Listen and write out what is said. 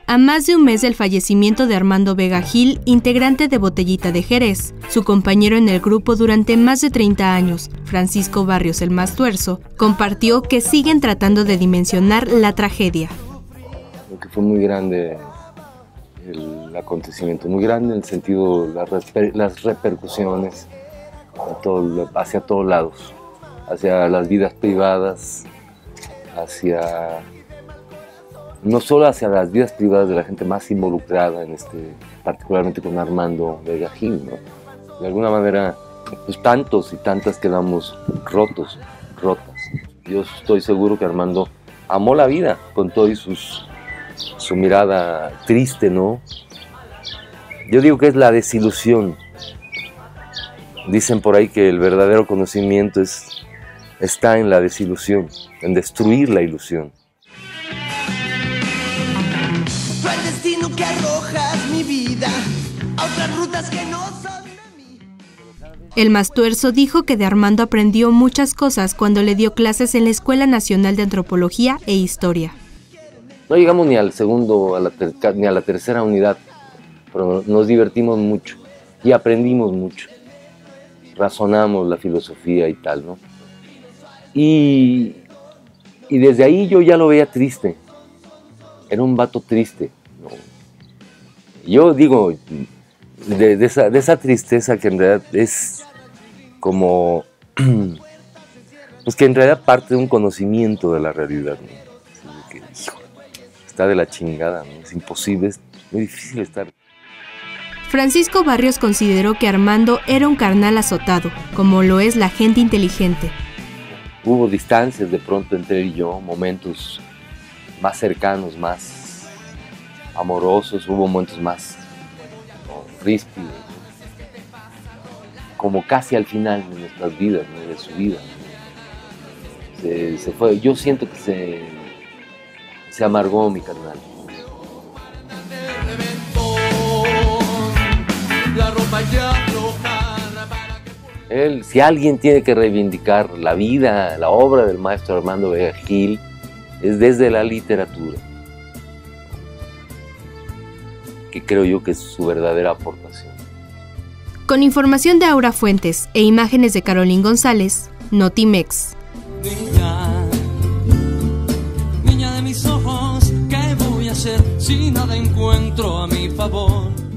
a más de un mes del fallecimiento de Armando Vega Gil, integrante de Botellita de Jerez. Su compañero en el grupo durante más de 30 años, Francisco Barrios el Mastuerzo, compartió que siguen tratando de dimensionar la tragedia. Porque fue muy grande el acontecimiento, muy grande en el sentido de las repercusiones hacia todos lados, hacia las vidas privadas, no solo hacia las vidas privadas de la gente más involucrada en particularmente con Armando Vega Gil, ¿no? De alguna manera, pues tantos y tantas quedamos rotas. Yo estoy seguro que Armando amó la vida con todo y su mirada triste, ¿no? Yo digo que es la desilusión. Dicen por ahí que el verdadero conocimiento está en la desilusión, en destruir la ilusión. Fue el destino que arrojas mi vida a otras rutas que no son de mí. El Mastuerzo dijo que de Armando aprendió muchas cosas cuando le dio clases en la Escuela Nacional de Antropología e Historia. No llegamos ni al segundo, ni a la tercera unidad, pero nos divertimos mucho y aprendimos mucho. Razonamos la filosofía y tal, ¿no? Y desde ahí yo ya lo veía triste. Era un vato triste, ¿no? Yo digo, de esa tristeza que en realidad es como, pues que en realidad parte de un conocimiento de la realidad, ¿no? Así que, hijo, está de la chingada, ¿no? Es imposible, es muy difícil estar. Francisco Barrios consideró que Armando era un carnal azotado, como lo es la gente inteligente. Hubo distancias de pronto entre él y yo, momentos más cercanos, más amorosos, hubo momentos más ríspidos, ¿no? Como casi al final de nuestras vidas, ¿no? De su vida, ¿no? Se fue. Yo siento que se amargó mi carnal. Él, si alguien tiene que reivindicar la vida, la obra del maestro Armando Vega Gil, es desde la literatura, que creo yo que es su verdadera aportación. Con información de Aura Fuentes e imágenes de Carolín González, Notimex. Niña de mis ojos, ¿qué voy a hacer si nada encuentro a mi favor?